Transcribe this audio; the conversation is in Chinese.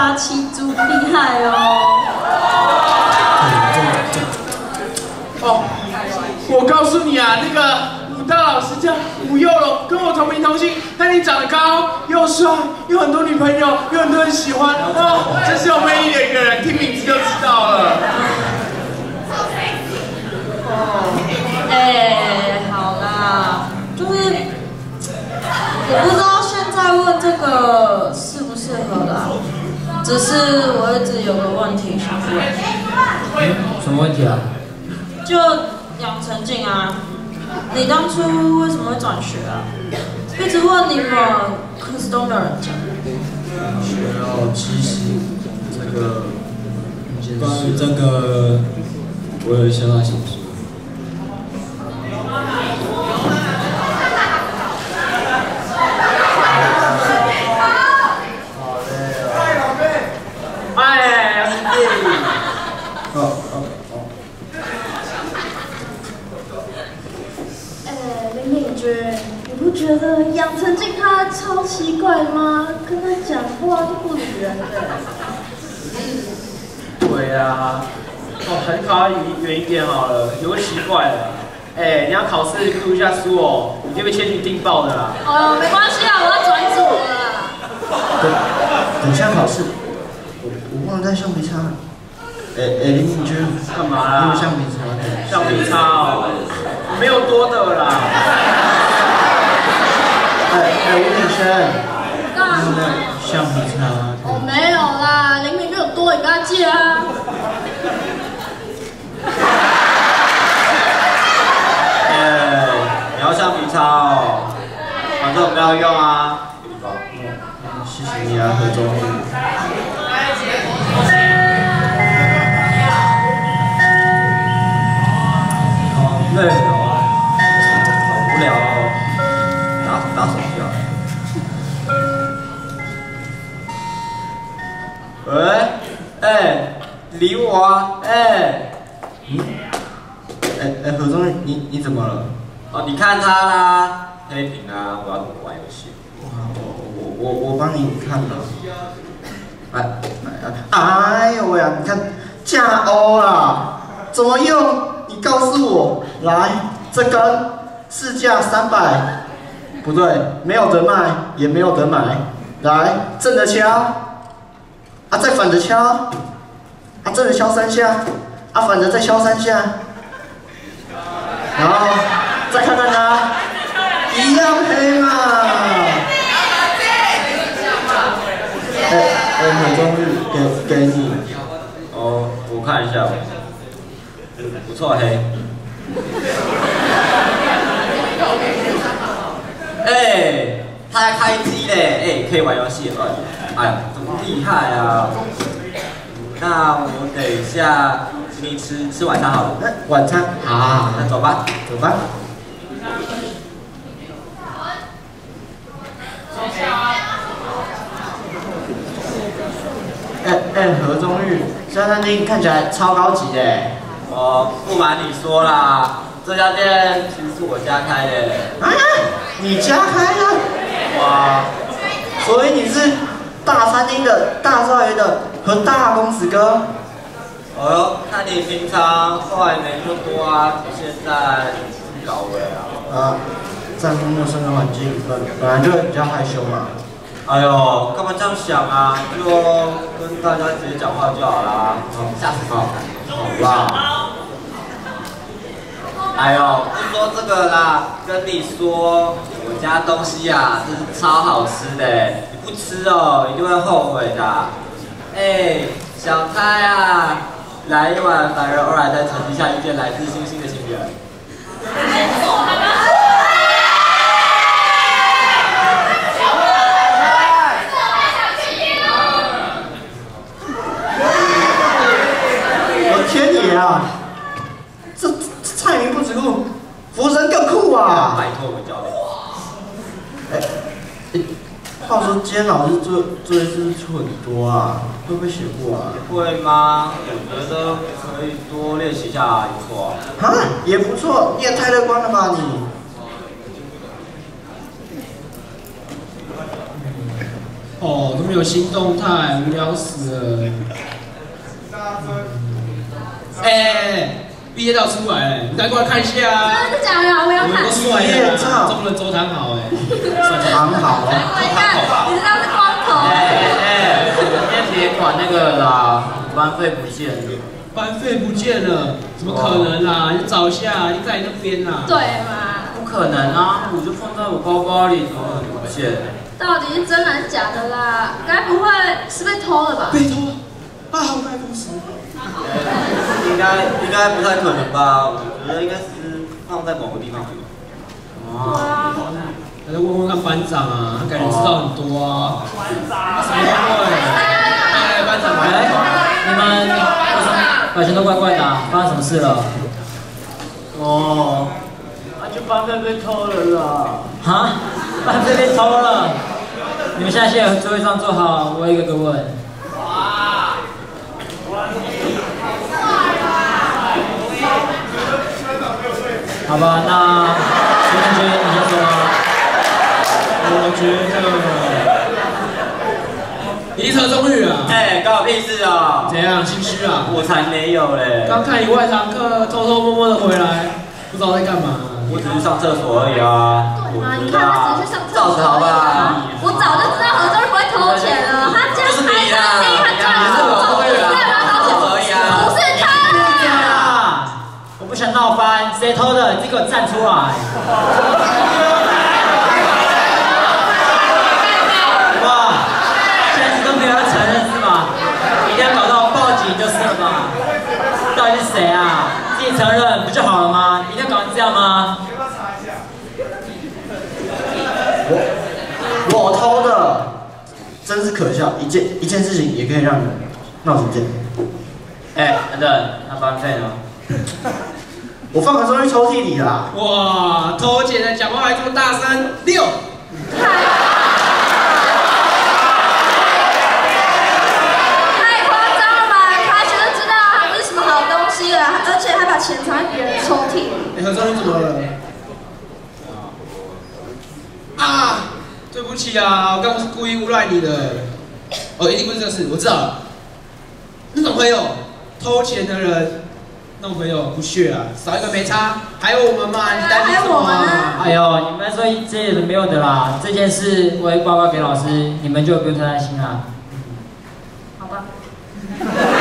八七猪，厉害哦！ 哦，我告诉你啊，那个武大老师叫吴佑龙，跟我同名同姓，但你长得高又帅，有很多女朋友，有很多人喜欢，哦，真是有魅力的一个人，听名字就知道了。 好啦，就是我不知道现在问这个适不适合啦，只是我一直有个问题想问。 什么问题啊？ 就杨成静啊，你当初为什么会转学啊？一直问你们，可是都没有人讲。 其实关于这个，我有一些话想说。 林敏君，你不觉得杨成静他超奇怪吗？跟他讲话都不理人的。 对啊，还是靠他远一点好了，有个奇怪的。你要考试读一下书哦，你会被千军订爆的啦。 哦，没关系啊，我要转组了。 等下考试，我忘了带橡皮擦了。林敏君， 干嘛啦？ 用橡皮擦。 橡皮擦哦，没有多的啦。 吴女生， 干嘛？ 橡皮擦。 我没有啦，林敏君有多，你跟他借啊。 你要橡皮擦哦，反正我们要用啊。 谢谢你啊，何中宇。 累了啊，好无聊哦，打手机啊。喂，理我啊， 何中宇，你怎么了？ 哦，你看他啦，黑屏啊，我要怎么玩游戏？ 我帮你看了。哎呦喂呀，你看架欧啦，怎么用？你告诉我，来，这根市价300，不对，没有得卖，也没有得买。来，正着敲，啊，再反着敲，啊，正着敲3下，啊，反着再敲3下，然后再看看它，一样黑嘛。何中日给你。 哦，我看一下，不错黑。他还开机嘞，可以玩游戏了。哎呀，怎么厉害啊？那我等一下请你吃晚餐好了。 晚餐，好， 那走吧， 走吧。何中玉，这家餐厅看起来超高级的。 不瞒你说啦，这家店其实是我家开的。 啊？你家开的？ 哇！ 所以你是大餐厅的大少爷的和大公子哥？ 哦哟，看你平常话也没那么多啊，现在这么高位啊。 在陌生的环境，本来就会比较害羞嘛。 哎呦，干嘛这样想啊？就跟大家直接讲话就好啦。下次好啦。哎呦，不说这个啦，跟你说，我家东西啊，真是超好吃的，你不吃哦，一定会后悔的。小开啊，来一碗凡人偶尔在成绩下遇见来自星星的情人。 天爷啊！这菜名不止酷，服务生更酷啊！ 拜托我教练。 话说今天老师作业是不是出很多啊？会不会写不完？ 会吗？我觉得可以多练习一下，也不错。 也不错，你也太乐观了吧你！ 哦，都没有新动态，无聊死了。毕业照出来了，你赶过来看一下啊！ 真的假的？我要看。 帅的啦，中了周汤豪堂好。 你知道是光头。 今天别管那个啦，班费不见了。 班费不见了，怎么可能啦？你找一下，你在你那边啦。 对嘛？ 不可能啊，我就放在我包包里，怎么可能不见？ 到底是真还是假的啦？该不会是被偷了吧？ 被偷了？啊，好该公司。 应该不太可能吧？我觉得应该是放在某个地方。 哇！ 还在问问看班长啊，他感觉知道很多啊。什么都会。班长来， 你们为什么表情都怪怪的、啊？发生什么事了？ 哦，就班费被偷了啦。 哈？班费被偷了？你们现在先座位上坐好，我一个个问。好吧，那徐同学你先说吧。 我觉得一定是何中宇啊！ 关我屁事啊！ 怎样，心虚啊？ 我才没有嘞！ 刚看你外堂课，偷偷摸摸的回来，不知道在干嘛。 我只是上厕所而已啊。 对嘛？你看他只是去上厕所。 照着好吧。 我早就知道何中不会偷钱了，他家就是你啊，他赚了多少钱？ 而已啊。 不是他。 我不想闹翻，谁偷的？你给我站出来！哇，现在是都没有要承认是吧？一定要搞到报警就是了吧？到底是谁啊？自己承认不就好了吗？一定要搞成这样吗？ 我偷的，真是可笑！一件事情也可以让人闹成这样。 等等，那班费呢？ 我放个东西抽屉里啦。 哇，偷钱的讲话还这么大声，6。 太夸张了吧！开学就知道他不是什么好东西了，而且还把钱藏在别人的抽屉里。 何中宇怎么了？啊，对不起啊，我刚不是故意诬赖你的。哦，一定不是这事，我知道了。那种朋友，偷钱的人。那种朋友不屑啊，少一个没差，还有我们嘛，你担心什么啊？ 哎呦，你们说这些没有的啦，这件事我会报告给老师，你们就不用太担心啦。 好吧。